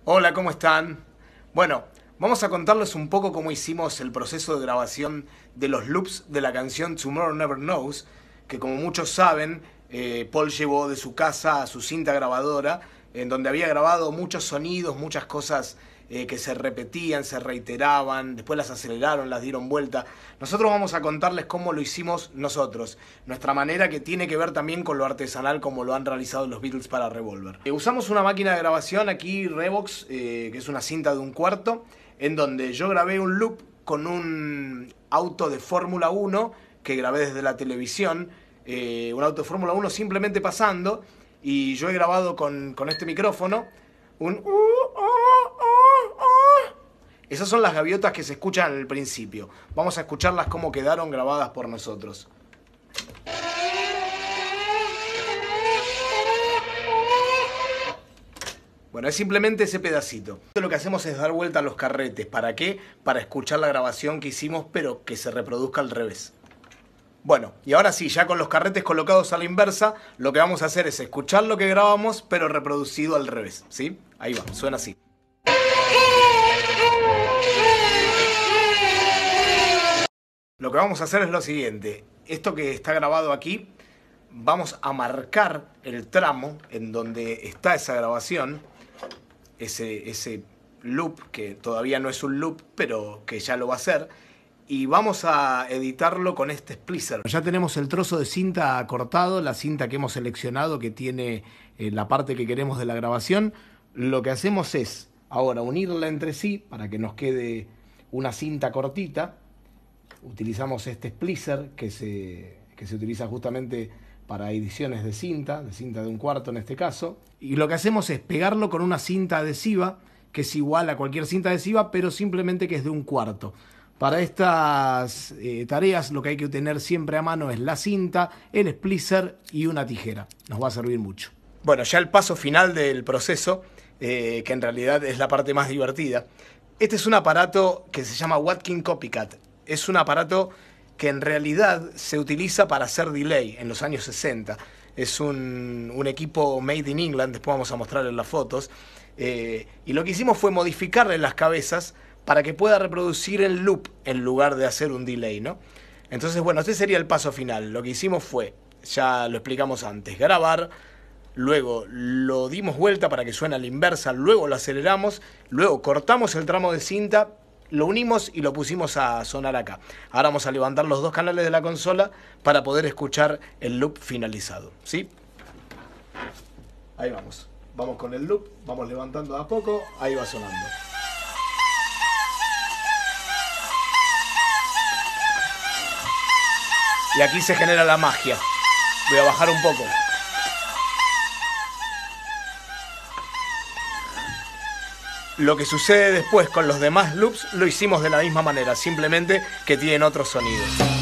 Hola, ¿cómo están? Bueno, vamos a contarles un poco cómo hicimos el proceso de grabación de los loops de la canción Tomorrow Never Knows, que como muchos saben, Paul llevó de su casa a su cinta grabadora, en donde había grabado muchos sonidos, muchas cosas que se repetían, se reiteraban, después las aceleraron, las dieron vuelta. Nosotros vamos a contarles cómo lo hicimos nosotros, nuestra manera que tiene que ver también con lo artesanal como lo han realizado los Beatles para Revolver. Usamos una máquina de grabación aquí, Revox, que es una cinta de 1/4, en donde yo grabé un loop con un auto de Fórmula 1 que grabé desde la televisión, un auto de Fórmula 1 simplemente pasando, y yo he grabado con este micrófono un... Esas son las gaviotas que se escuchan al principio. Vamos a escucharlas cómo quedaron grabadas por nosotros. Bueno, es simplemente ese pedacito. Lo que hacemos es dar vuelta a los carretes. ¿Para qué? Para escuchar la grabación que hicimos, pero que se reproduzca al revés. Bueno, y ahora sí, ya con los carretes colocados a la inversa, lo que vamos a hacer es escuchar lo que grabamos, pero reproducido al revés, ¿sí? Ahí va, suena así. Lo que vamos a hacer es lo siguiente. Esto que está grabado aquí, vamos a marcar el tramo en donde está esa grabación, ese loop, que todavía no es un loop, pero que ya lo va a ser, y vamos a editarlo con este splicer. Ya tenemos el trozo de cinta cortado, la cinta que hemos seleccionado que tiene la parte que queremos de la grabación. Lo que hacemos es ahora unirla entre sí para que nos quede una cinta cortita. Utilizamos este splicer que se utiliza justamente para ediciones de cinta de 1/4 en este caso. Y lo que hacemos es pegarlo con una cinta adhesiva que es igual a cualquier cinta adhesiva, pero simplemente que es de 1/4. Para estas tareas lo que hay que tener siempre a mano es la cinta, el splicer y una tijera. Nos va a servir mucho. Bueno, ya el paso final del proceso, que en realidad es la parte más divertida. Este es un aparato que se llama Watkins Copycat. Es un aparato que en realidad se utiliza para hacer delay en los años 60. Es un equipo made in England, después vamos a mostrarles las fotos. Y lo que hicimos fue modificarle las cabezas para que pueda reproducir el loop en lugar de hacer un delay, ¿no? Entonces, bueno, este sería el paso final. Lo que hicimos fue, ya lo explicamos antes, grabar, luego lo dimos vuelta para que suene a la inversa, luego lo aceleramos, luego cortamos el tramo de cinta, lo unimos y lo pusimos a sonar acá. Ahora vamos a levantar los dos canales de la consola para poder escuchar el loop finalizado, ¿sí? Ahí vamos. Vamos con el loop, vamos levantando de a poco, ahí va sonando. Y aquí se genera la magia. Voy a bajar un poco. Lo que sucede después con los demás loops lo hicimos de la misma manera, simplemente que tienen otros sonidos.